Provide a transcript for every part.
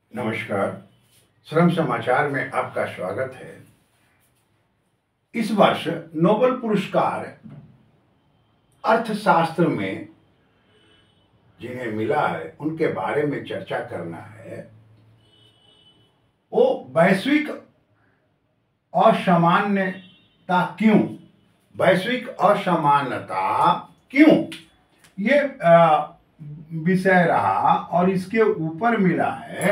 नमस्कार। श्रम समाचार में आपका स्वागत है। इस वर्ष नोबेल पुरस्कार अर्थशास्त्र में जिन्हें मिला है उनके बारे में चर्चा करना है। वो वैश्विक असमानता क्यों, वैश्विक असमानता क्यों, ये विषय रहा और इसके ऊपर मिला है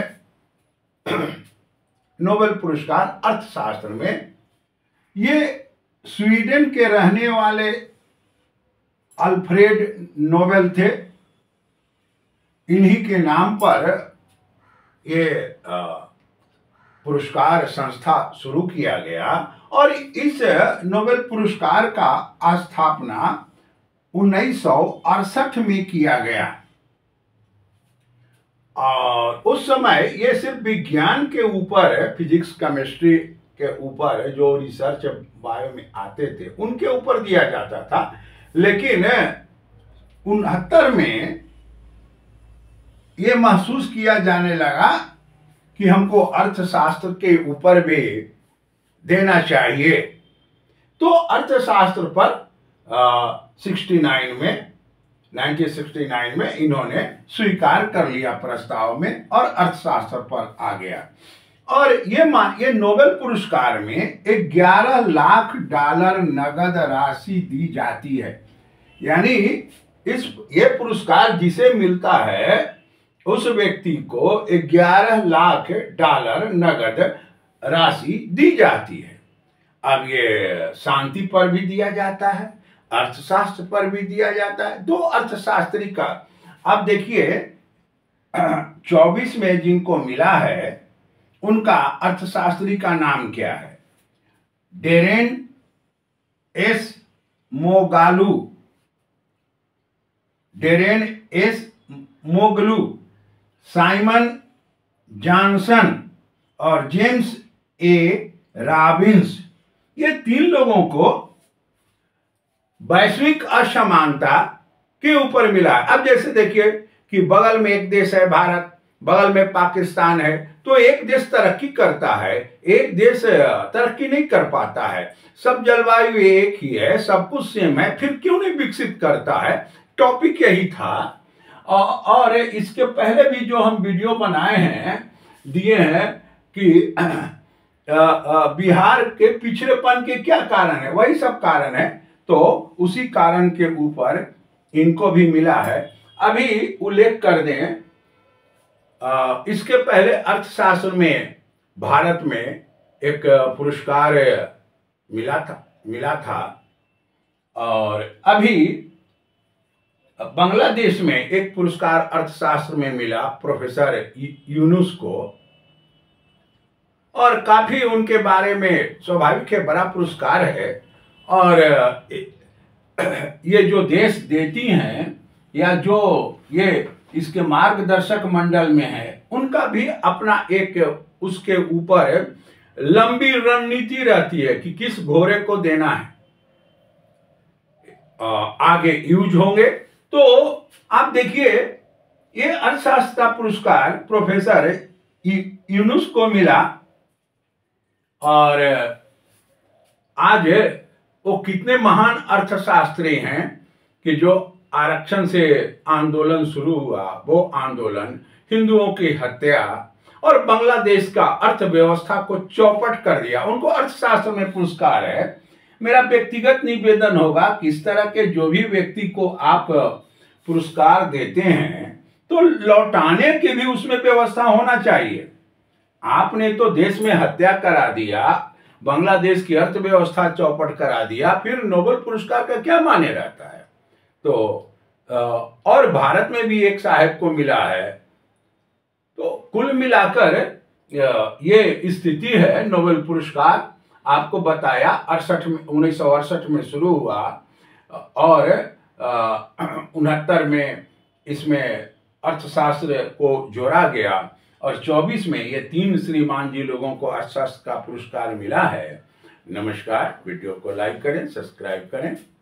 नोबेल पुरस्कार अर्थशास्त्र में। ये स्वीडन के रहने वाले अल्फ्रेड नोबेल थे। इन्हीं के नाम पर ये पुरस्कार संस्था शुरू किया गया और इस नोबेल पुरस्कार का स्थापना 1968 में किया गया। और उस समय ये सिर्फ विज्ञान के ऊपर, फिजिक्स केमिस्ट्री के ऊपर जो रिसर्च बायो में आते थे उनके ऊपर दिया जाता था। लेकिन 69 में ये महसूस किया जाने लगा कि हमको अर्थशास्त्र के ऊपर भी देना चाहिए। तो अर्थशास्त्र पर 1969 में इन्होंने स्वीकार कर लिया प्रस्ताव में और अर्थशास्त्र पर आ गया। और ये नोबेल पुरस्कार में 11 लाख डॉलर नगद राशि दी जाती है। यानी ये पुरस्कार जिसे मिलता है उस व्यक्ति को 11 लाख डॉलर नगद राशि दी जाती है। अब ये शांति पर भी दिया जाता है, अर्थशास्त्र पर भी दिया जाता है। दो अर्थशास्त्री का अब देखिए 24 में जिनको मिला है उनका अर्थशास्त्री का नाम क्या है? Daron Acemoglu, Simon Johnson और जेम्स ए रॉबिन्स। ये 3 लोगों को वैश्विक असमानता के ऊपर मिला है। अब जैसे देखिए कि बगल में एक देश है भारत, बगल में पाकिस्तान है, तो एक देश तरक्की करता है, एक देश तरक्की नहीं कर पाता है। सब जलवायु एक ही है, सब कुछ सेम है, फिर क्यों नहीं विकसित करता है? टॉपिक यही था। और इसके पहले भी जो हम वीडियो बनाए हैं, दिए हैं कि बिहार के पिछड़ेपन के क्या कारण है, वही सब कारण है। तो उसी कारण के ऊपर इनको भी मिला है। अभी उल्लेख कर दें, इसके पहले अर्थशास्त्र में भारत में एक पुरस्कार मिला था और अभी बांग्लादेश में एक पुरस्कार अर्थशास्त्र में मिला प्रोफेसर यूनुस को। और काफी उनके बारे में स्वाभाविक है, बड़ा पुरस्कार है। और ये जो देश देती हैं या जो ये इसके मार्गदर्शक मंडल में है, उनका भी अपना एक उसके ऊपर लंबी रणनीति रहती है कि किस घोड़े को देना है, आगे यूज होंगे। तो आप देखिए ये अर्थशास्त्र का पुरस्कार प्रोफेसर यूनुस को मिला और आज वो कितने महान अर्थशास्त्री हैं कि जो आरक्षण से आंदोलन शुरू हुआ, वो आंदोलन, हिंदुओं की हत्या और बांग्लादेश का अर्थव्यवस्था को चौपट कर दिया, उनको अर्थशास्त्र में पुरस्कार है। मेरा व्यक्तिगत निवेदन होगा कि इस तरह के जो भी व्यक्ति को आप पुरस्कार देते हैं तो लौटाने की भी उसमें व्यवस्था होना चाहिए। आपने तो देश में हत्या करा दिया, बांग्लादेश की अर्थव्यवस्था चौपट करा दिया, फिर नोबेल पुरस्कार का क्या माने रहता है? तो और भारत में भी एक साहब को मिला है। तो कुल मिलाकर ये स्थिति है। नोबेल पुरस्कार आपको बताया 1968 में शुरू हुआ और 69 में इसमें अर्थशास्त्र को जोड़ा गया और 24 में ये 3 श्रीमान जी लोगों को अर्थशास्त्र का पुरस्कार मिला है। नमस्कार। वीडियो को लाइक करें, सब्सक्राइब करें।